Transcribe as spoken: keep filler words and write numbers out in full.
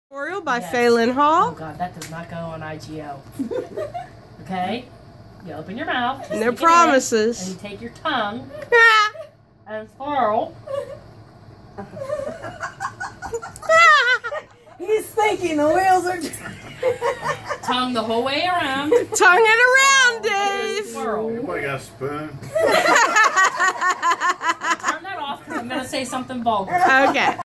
Tutorial by Yes. Phelan Oh Hall. god, that does not go on I G O. Okay? You open your mouth. And their stick it in, promises. and you take your tongue and swirl. He's thinking the wheels are. Tongue the whole way around. Tongue it around, Dave. Swirl. Anybody got a spoon? Turn that off because I'm going to say something vulgar. Okay.